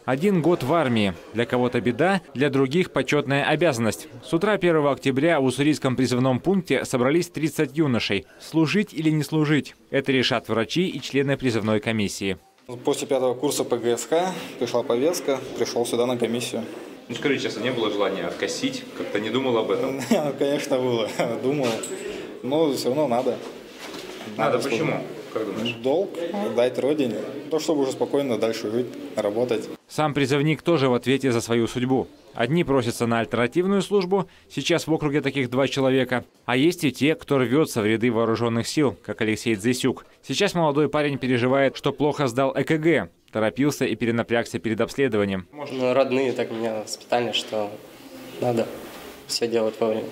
1 год в армии. Для кого-то беда, для других почетная обязанность. С утра 1 октября в уссурийском призывном пункте собрались 30 юношей. Служить или не служить? Это решат врачи и члены призывной комиссии. После 5-го курса ПГСК пришла повестка, пришел сюда на комиссию. Ну скажи честно, не было желания откосить? Как-то не думал об этом? Конечно, было. Думал. Но все равно надо. Надо почему? Как думаешь? Долг дать родине. То, чтобы уже спокойно дальше жить, работать. Сам призывник тоже в ответе за свою судьбу. Одни просятся на альтернативную службу, сейчас в округе таких 2 человека. А есть и те, кто рвется в ряды вооруженных сил, как Алексей Дзесюк. Сейчас молодой парень переживает, что плохо сдал ЭКГ. Торопился и перенапрягся перед обследованием. Ну, родные так меня воспитали, что надо все делать вовремя.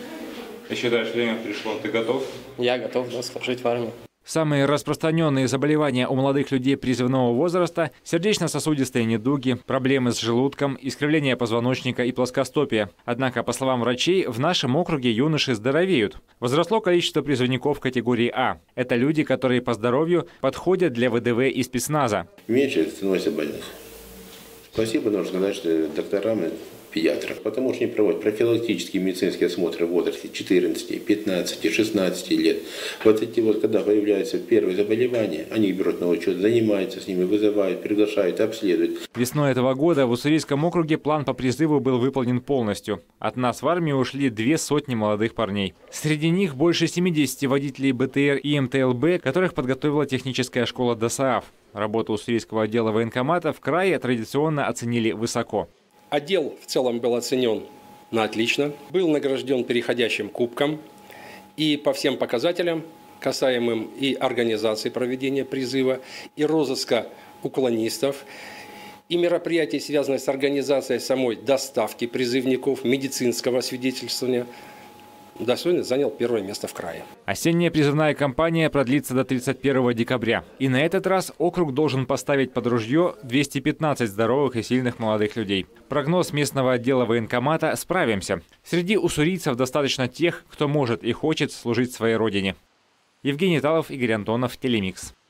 Ты считаешь, время пришло, ты готов? Я готов, да, служить в армии. Самые распространенные заболевания у молодых людей призывного возраста – сердечно-сосудистые недуги, проблемы с желудком, искривление позвоночника и плоскостопие. Однако, по словам врачей, в нашем округе юноши здоровеют. Возросло количество призывников категории А. Это люди, которые по здоровью подходят для ВДВ и спецназа. Меньше становится больных. Спасибо нужно сказать докторам и педиатрам, потому что они проводят профилактические медицинские осмотры в возрасте 14, 15, 16 лет. Вот эти вот, когда появляются первые заболевания, они их берут на учет, занимаются с ними, вызывают, приглашают, обследуют. Весной этого года в Уссурийском округе план по призыву был выполнен полностью. От нас в армию ушли 200 молодых парней. Среди них больше 70 водителей БТР и МТЛБ, которых подготовила техническая школа ДОСААФ. Работу уссурийского отдела военкомата в крае традиционно оценили высоко. Отдел в целом был оценен на отлично, был награжден переходящим кубком и по всем показателям, касаемым и организации проведения призыва, и розыска уклонистов, и мероприятий, связанных с организацией самой доставки призывников, медицинского свидетельствования, достойно занял 1-е место в крае. Осенняя призывная кампания продлится до 31 декабря. И на этот раз округ должен поставить под ружье 215 здоровых и сильных молодых людей. Прогноз местного отдела военкомата – справимся. Среди уссурийцев достаточно тех, кто может и хочет служить своей родине. Евгений Талов, Игорь Антонов, Телемикс.